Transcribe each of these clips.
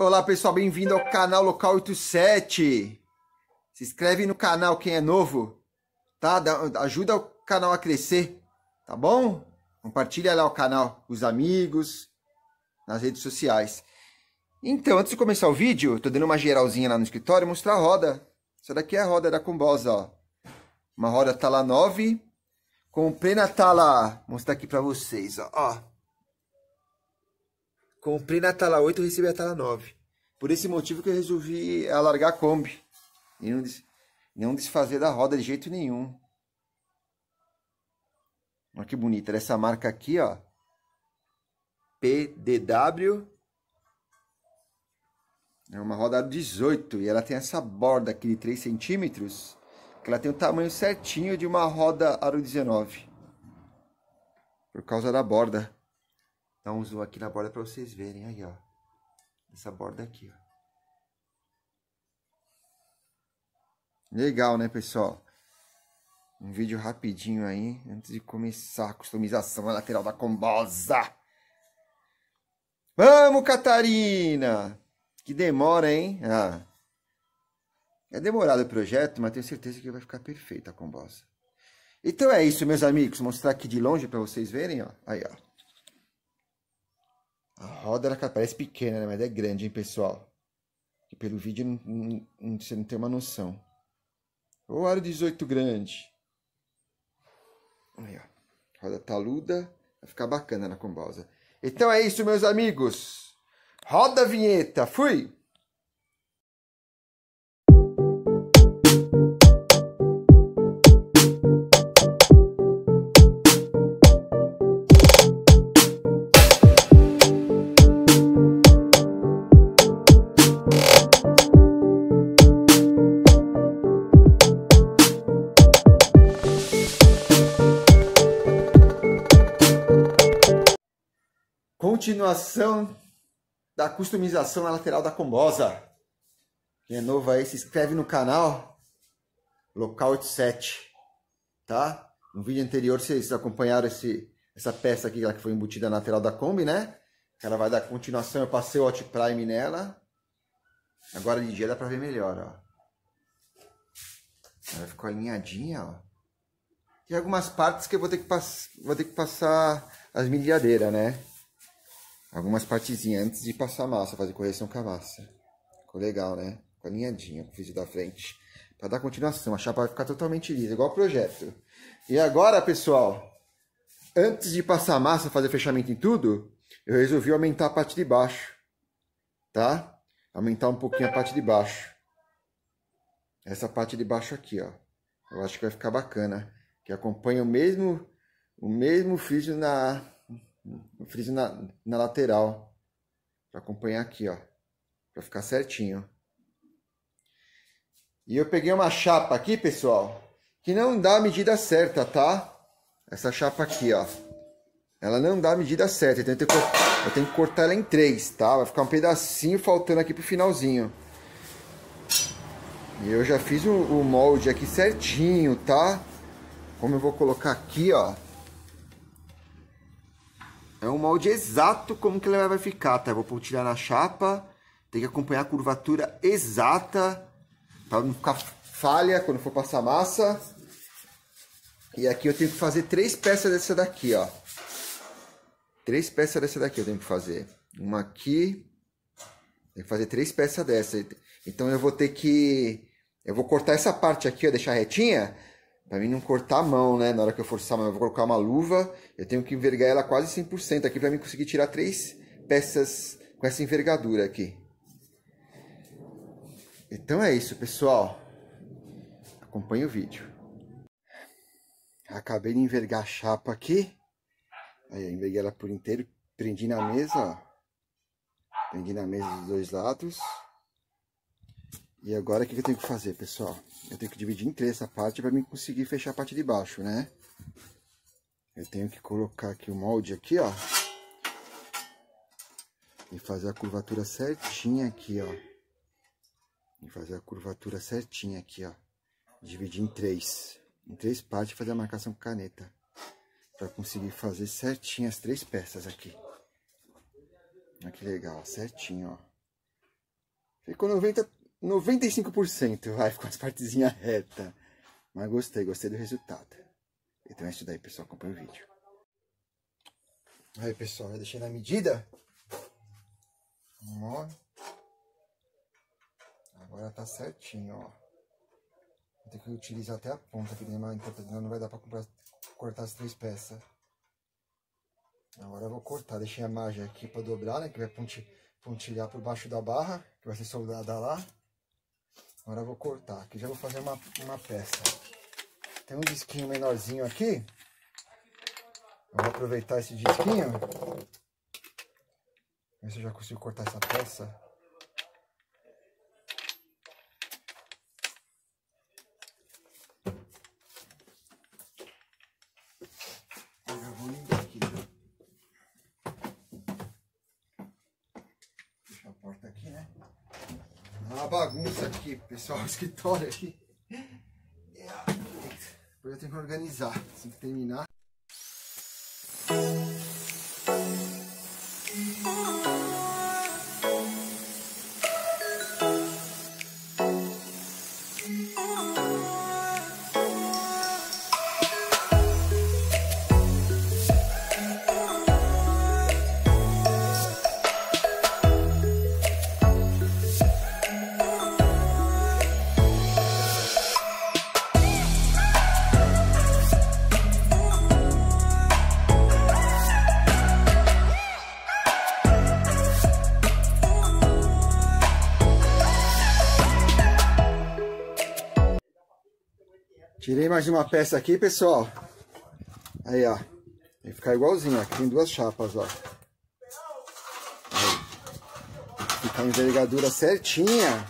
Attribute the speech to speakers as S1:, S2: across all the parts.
S1: Olá pessoal, bem-vindo ao canal Local 87. Se inscreve no canal quem é novo, tá? Ajuda o canal a crescer, tá bom? Compartilha lá o canal com os amigos, nas redes sociais. Então, antes de começar o vídeo, tô dando uma geralzinha lá no escritório e mostrar a roda. Essa daqui é a roda da Combosa, ó. Uma roda Tala 9. Comprei na Tala... Vou mostrar aqui pra vocês, ó. Comprei na Tala 8 e recebi a Tala 9. Por esse motivo que eu resolvi alargar a Kombi. E não desfazer da roda de jeito nenhum. Olha que bonita. Essa marca aqui, ó. PDW. É uma roda 18. E ela tem essa borda aqui de 3 centímetros. Que ela tem o tamanho certinho de uma roda aro 19. Por causa da borda. Dá um zoom aqui na borda para vocês verem. Aí, ó. Essa borda aqui, ó. Legal, né, pessoal? Um vídeo rapidinho aí, antes de começar a customização na lateral da Combosa. Vamos, Catarina! Que demora, hein? Ah. É demorado o projeto, mas tenho certeza que vai ficar perfeita a Combosa. Então é isso, meus amigos. Vou mostrar aqui de longe para vocês verem, ó. Aí, ó. A roda ela parece pequena, né? Mas é grande, hein, pessoal? E pelo vídeo você não tem uma noção. O aro 18 grande. Aí, ó. Roda taluda. Vai ficar bacana na Combosa. Então é isso, meus amigos. Roda a vinheta. Fui! Continuação da customização na lateral da Combosa. Quem é novo aí, se inscreve no canal Local 87, tá? No vídeo anterior vocês acompanharam essa peça aqui que foi embutida na lateral da Kombi, né? Ela vai dar continuação, eu passei o Hot Prime nela. Agora de dia dá pra ver melhor, ó. Ela ficou alinhadinha, ó. Tem algumas partes que eu vou ter que passar as milhadeiras, né? Algumas partezinhas antes de passar a massa, fazer correção com a massa. Ficou legal, né? Ficou alinhadinha com o fio da frente. Para dar continuação, a chapa vai ficar totalmente lisa, igual o projeto. E agora, pessoal, antes de passar a massa, fazer fechamento em tudo, eu resolvi aumentar a parte de baixo. Tá? Aumentar um pouquinho a parte de baixo. Essa parte de baixo aqui, ó. Eu acho que vai ficar bacana. Que acompanha o mesmo friso na lateral, para acompanhar aqui, ó, para ficar certinho. E eu peguei uma chapa aqui, pessoal, que não dá a medida certa, tá? Essa chapa aqui, ó, ela não dá a medida certa, então eu tenho que cortar ela em 3, tá? Vai ficar um pedacinho faltando aqui pro finalzinho. E eu já fiz o molde aqui certinho, tá? Como eu vou colocar aqui, ó. É um molde exato como que ela vai ficar, tá? Eu vou tirar na chapa, tem que acompanhar a curvatura exata, para não ficar falha quando for passar massa. E aqui eu tenho que fazer 3 peças dessa daqui, ó. 3 peças dessa daqui eu tenho que fazer. Uma aqui, tenho que fazer 3 peças dessa. Então eu vou ter que... Eu vou cortar essa parte aqui, ó, deixar retinha, para mim não cortar a mão, né? Na hora que eu forçar a mão, eu vou colocar uma luva. Eu tenho que envergar ela quase 100% aqui para mim conseguir tirar 3 peças com essa envergadura aqui. Então é isso, pessoal. Acompanhe o vídeo. Acabei de envergar a chapa aqui. Aí eu enverguei ela por inteiro. Prendi na mesa, ó. Prendi na mesa dos dois lados. E agora o que eu tenho que fazer, pessoal? Eu tenho que dividir em 3 essa parte para mim conseguir fechar a parte de baixo, né? Eu tenho que colocar aqui o molde aqui, ó. E fazer a curvatura certinha aqui, ó. E fazer a curvatura certinha aqui, ó. Dividir em 3. Em 3 partes e fazer a marcação com caneta. Para conseguir fazer certinho as 3 peças aqui. Olha que legal, certinho, ó. Ficou 95%. Vai, ficou as partezinhas retas. Mas gostei do resultado. Então é isso daí, pessoal. Acompanha o vídeo. Aí, pessoal, eu deixei na medida. Ó. Agora tá certinho, ó. Vou ter que utilizar até a ponta, que não vai dar pra cortar as 3 peças. Agora eu vou cortar. Deixei a margem aqui pra dobrar, né? Que vai pontilhar por baixo da barra, que vai ser soldada lá. Agora eu vou cortar. Aqui já vou fazer uma peça. Tem um disquinho menorzinho aqui. Eu vou aproveitar esse disquinho. Ver se eu já consigo cortar essa peça. Eu já vou ligar aqui. Deixa a porta aqui, né? É uma bagunça aqui, pessoal. O escritório aqui. Depois eu tenho que organizar. Assim que terminar. Tirei mais uma peça aqui, pessoal. Aí, ó. Vai ficar igualzinho. Aqui tem 2 chapas, ó. Aí. Fica a envergadura certinha.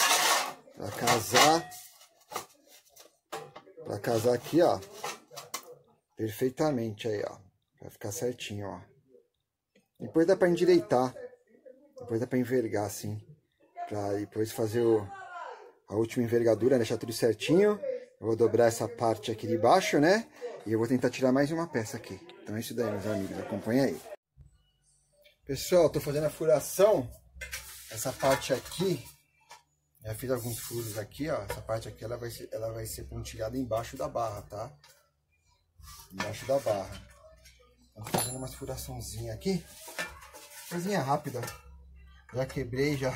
S1: Pra casar aqui, ó. Perfeitamente aí, ó. Vai ficar certinho, ó. Depois dá pra endireitar. Depois dá pra envergar, assim. Pra depois fazer a última envergadura, deixar tudo certinho. Eu vou dobrar essa parte aqui de baixo, né? E eu vou tentar tirar mais uma peça aqui. Então é isso daí, meus amigos. Acompanha aí. Pessoal, tô fazendo a furação. Essa parte aqui, já fiz alguns furos aqui, ó. Essa parte aqui, ela vai ser pontilhada embaixo da barra, tá? Embaixo da barra. Tô fazendo umas furaçãozinhas aqui. Coisinha rápida. Já quebrei, já...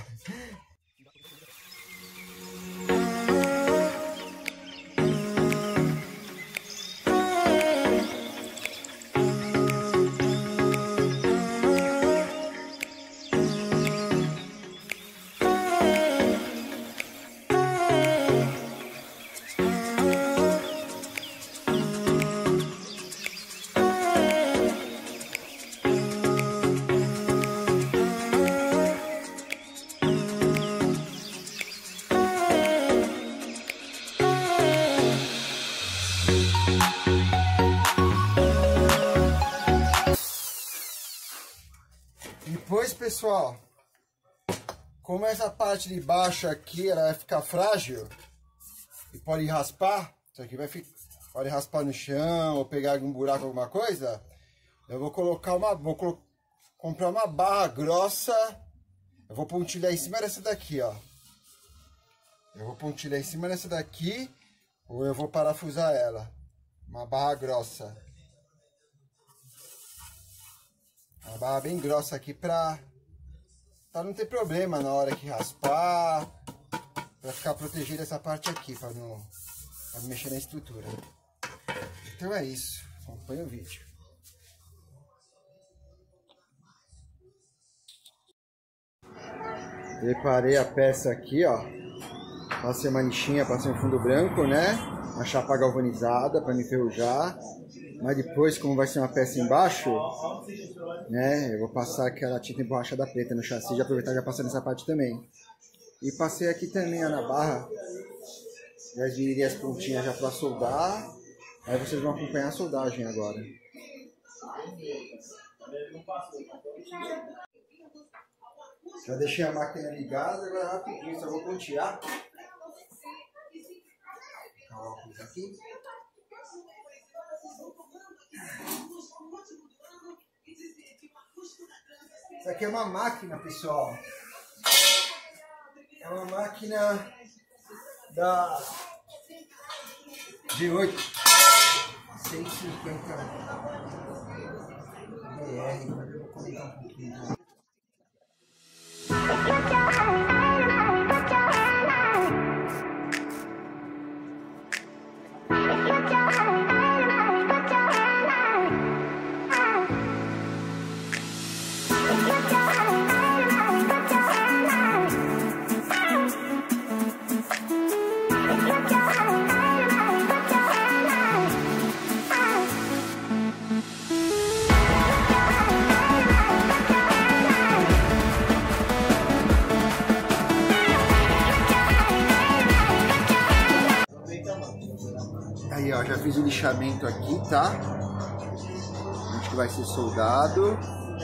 S1: Depois, pessoal, como essa parte de baixo aqui ela vai ficar frágil e pode raspar, isso aqui pode raspar no chão ou pegar algum buraco, alguma coisa, eu vou colocar comprar uma barra grossa, eu vou pontilhar em cima dessa daqui, ó. Eu vou pontilhar em cima dessa daqui ou eu vou parafusar ela, uma barra grossa. Uma barra bem grossa aqui pra não ter problema na hora que raspar, pra ficar protegida essa parte aqui, pra não mexer na estrutura. Então é isso, acompanha o vídeo. Preparei a peça aqui, ó. Passei uma lixinha, passei um fundo branco, né? Uma chapa galvanizada para não enferrujar. Mas depois, como vai ser uma peça embaixo, né? Eu vou passar aquela tinta emborrachada preta no chassi e aproveitar e já passar nessa parte também. E passei aqui também, ó, na barra. Já virei as pontinhas já para soldar. Aí vocês vão acompanhar a soldagem agora. Já deixei a máquina ligada, agora rapidinho, só vou pontear. Coloco aqui. Isso aqui é uma máquina, pessoal. É uma máquina da G8 650 BR. Vou comentar um pouquinho. Aí, ó, já fiz o lixamento aqui, tá? Onde que vai ser soldado.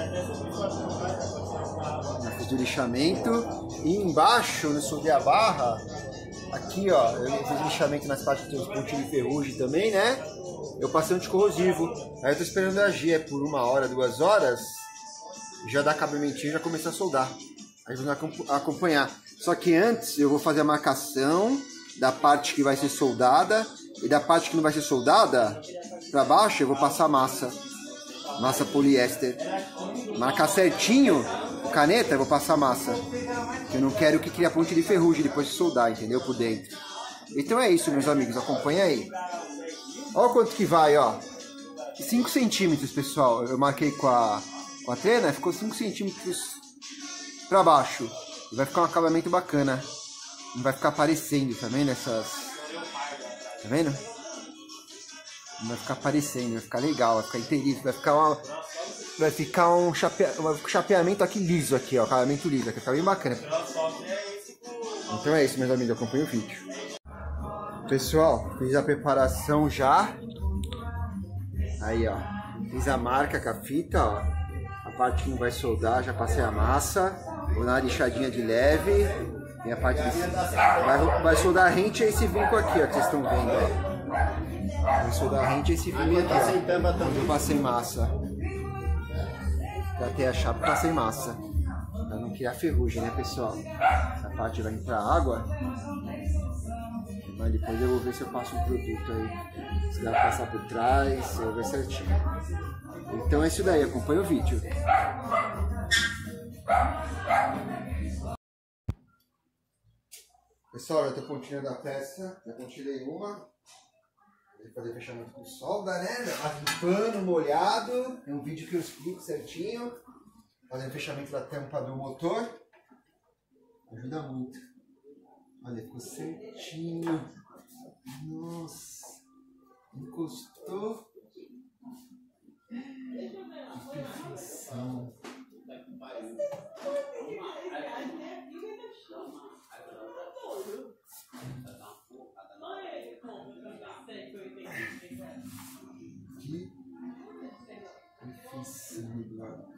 S1: Já fiz o lixamento. E embaixo, onde eu soldei a barra, aqui, ó, eu fiz o lixamento nas partes que tem os pontinhos de ferrugem também, né? Eu passei anticorrosivo. Aí eu tô esperando agir, por 1 hora, 2 horas. Já dá cabementinho e já começar a soldar. Aí vamos acompanhar. Só que antes eu vou fazer a marcação da parte que vai ser soldada. E da parte que não vai ser soldada, para baixo eu vou passar massa poliéster. Marcar certinho com caneta, eu vou passar massa. Eu não quero que crie a ponte de ferrugem depois de soldar, entendeu? Por dentro. Então é isso, meus amigos, acompanha aí. Olha quanto que vai, ó. 5 centímetros, pessoal. Eu marquei com a trena, ficou 5 centímetros para baixo. E vai ficar um acabamento bacana. Não vai ficar aparecendo também nessas... Tá vendo? Não vai ficar aparecendo, vai ficar legal, vai ficar inteirinho, vai ficar um chapeamento aqui liso aqui, ó, acabamento liso, aqui vai ficar bem bacana. Então é isso, meus amigos, acompanha o vídeo. Pessoal, fiz a preparação já. Aí, ó, fiz a marca com a fita, ó. A parte que não vai soldar, já passei a massa. Vou dar uma lixadinha de leve. E a parte vai soldar rente a esse vinco aqui, ó, que vocês estão vendo, ó. Vai soldar rente a esse vinco aqui, ó. Onde eu passei massa. Tratei a chapa e passei massa. Pra não criar ferrugem, né, pessoal? Essa parte vai entrar água. Mas depois eu vou ver se eu passo um produto aí. Se dá pra passar por trás, eu vou ver certinho. Então é isso daí, acompanha o vídeo. Pessoal, já tô pontilhando a peça, já pontilhei uma. Vou fazer fechamento com solda, né? Aqui pano molhado. Tem um vídeo que eu explico certinho. Fazer fechamento da tampa do motor. Ajuda muito. Olha, ficou certinho. Nossa. Encostou. Que perfeição. Que perfeição, Eduardo.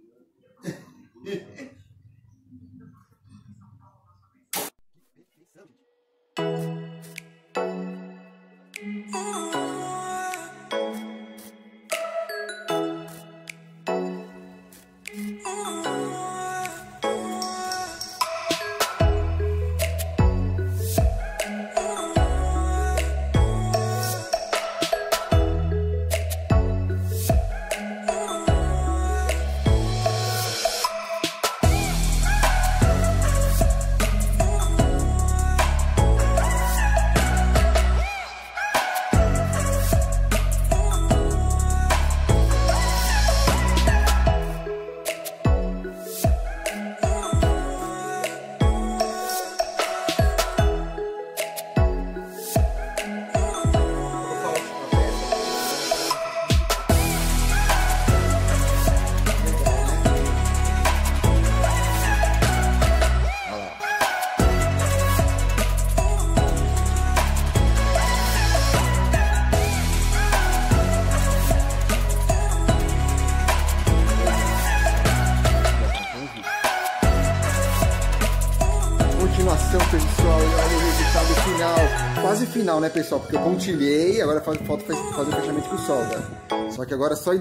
S1: Continuação, pessoal, e olha o resultado final, quase final, né, pessoal, porque eu pontilhei, agora falta fazer o fechamento com solda, só que agora só em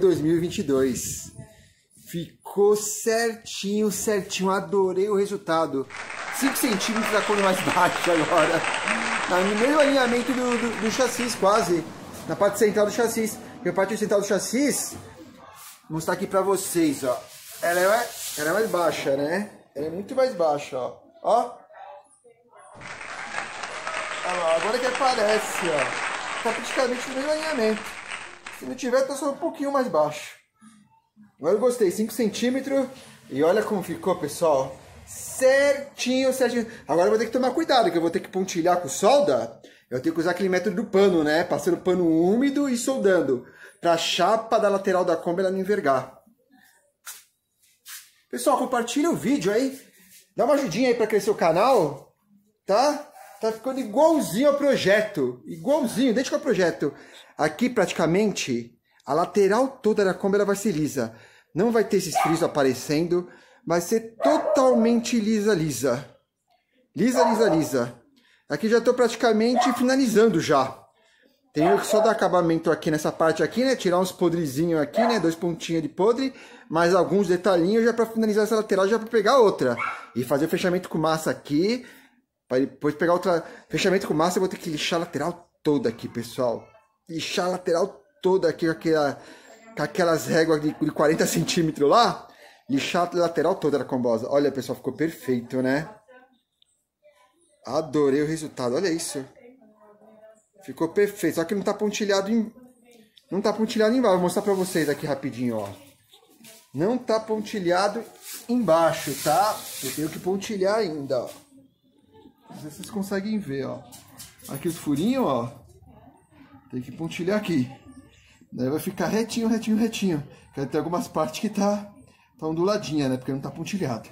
S1: 2022, ficou certinho, adorei o resultado, 5 centímetros da Kombi mais baixa agora. No mesmo alinhamento do chassi, quase. Na parte central do chassi. E a parte central do chassi, vou mostrar aqui pra vocês, ó. Ela é mais baixa, né? Ela é muito mais baixa, ó. Ó. Olha lá, agora que aparece, ó. Tá praticamente no mesmo alinhamento. Se não tiver, tá só um pouquinho mais baixo. Agora eu gostei, 5 centímetros. E olha como ficou, pessoal. Certinho, certinho. Agora eu vou ter que tomar cuidado, que eu vou ter que pontilhar com solda. Eu tenho que usar aquele método do pano, né? Passando pano úmido e soldando. Pra chapa da lateral da Kombi ela não envergar. Pessoal, compartilha o vídeo aí. Dá uma ajudinha aí pra crescer o canal. Tá? Tá ficando igualzinho ao projeto. Igualzinho, desde que é o projeto. Aqui praticamente a lateral toda da Kombi ela vai ser lisa. Não vai ter esses frisos aparecendo. Vai ser totalmente lisa, lisa. Lisa, lisa, lisa. Aqui já estou praticamente finalizando já. Tenho que só dar acabamento aqui nessa parte aqui, né? Tirar uns podrezinhos aqui, né? 2 pontinhos de podre. Mais alguns detalhinhos já para finalizar essa lateral, já para pegar outra. E fazer o fechamento com massa aqui. Para depois pegar outra... Fechamento com massa eu vou ter que lixar a lateral toda aqui, pessoal. Lixar a lateral toda aqui com aquelas réguas de 40 centímetros lá. Lixar a lateral toda da combosa. Olha, pessoal, ficou perfeito, né? Adorei o resultado. Olha isso. Ficou perfeito. Só que não tá pontilhado em... Não tá pontilhado embaixo. Vou mostrar pra vocês aqui rapidinho, ó. Não tá pontilhado embaixo, tá? Eu tenho que pontilhar ainda, ó. Não sei se vocês conseguem ver, ó. Aqui os furinhos, ó. Tem que pontilhar aqui. Daí vai ficar retinho, retinho, retinho. Porque tem algumas partes que tá onduladinha, né? Porque não tá pontilhado.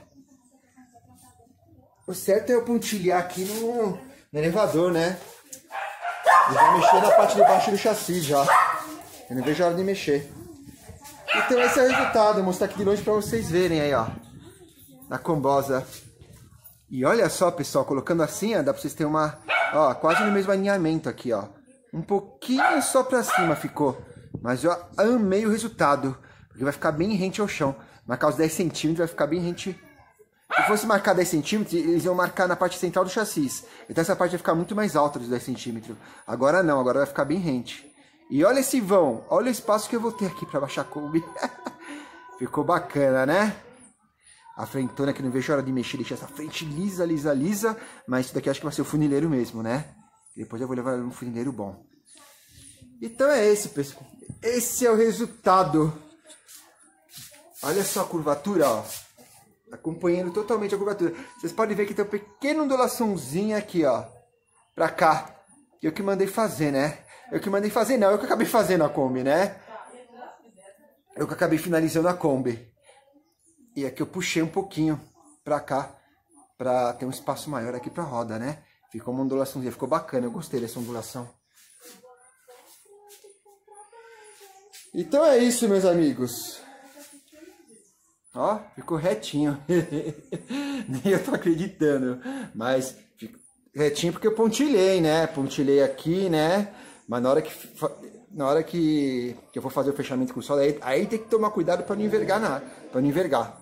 S1: O certo é eu pontilhar aqui no elevador, né? E já mexer na parte de baixo do chassi já. Eu não vejo a hora de mexer. Então esse é o resultado. Vou mostrar aqui de longe pra vocês verem aí, ó. Na combosa. E olha só, pessoal, colocando assim, ó, dá pra vocês terem uma... Ó, quase no mesmo alinhamento aqui, ó. Um pouquinho só pra cima ficou. Mas eu amei o resultado. Porque vai ficar bem rente ao chão. Marcar os 10 centímetros vai ficar bem rente. Se fosse marcar 10 centímetros, eles iam marcar na parte central do chassi. Então essa parte vai ficar muito mais alta dos 10 centímetros. Agora não, agora vai ficar bem rente. E olha esse vão, olha o espaço que eu vou ter aqui para baixar a Kombi. Ficou bacana, né? A frentona que não vejo a hora de mexer, deixar essa frente lisa, lisa, lisa. Mas isso daqui acho que vai ser o funileiro mesmo, né? Depois eu vou levar um funileiro bom. Então é esse, pessoal. Esse é o resultado. Olha só a curvatura, ó. Acompanhando totalmente a curvatura. Vocês podem ver que tem uma pequena ondulaçãozinha aqui, ó. Pra cá. Eu que mandei fazer, né? Eu que mandei fazer, não. Eu que acabei fazendo a Kombi, né? Eu que acabei finalizando a Kombi. E aqui eu puxei um pouquinho pra cá. Pra ter um espaço maior aqui pra roda, né? Ficou uma ondulaçãozinha. Ficou bacana. Eu gostei dessa ondulação. Então é isso, meus amigos. Ó, ficou retinho. Nem eu tô acreditando. Mas retinho porque eu pontilhei, né? Pontilhei aqui, né? Mas na hora que eu for fazer o fechamento com o solda, aí tem que tomar cuidado para não envergar para não envergar.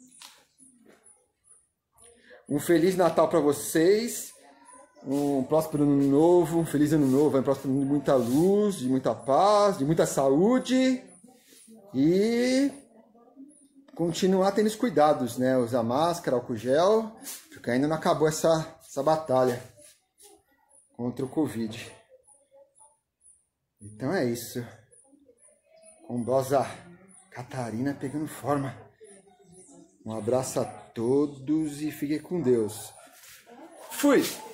S1: Um Feliz Natal para vocês. Um próspero ano novo. Um feliz ano novo. Um próspero ano de muita luz, de muita paz, de muita saúde. E... continuar tendo os cuidados, né? Usar máscara, álcool gel, porque ainda não acabou essa batalha contra o Covid. Então é isso. Combosa Catarina pegando forma. Um abraço a todos e fiquem com Deus. Fui!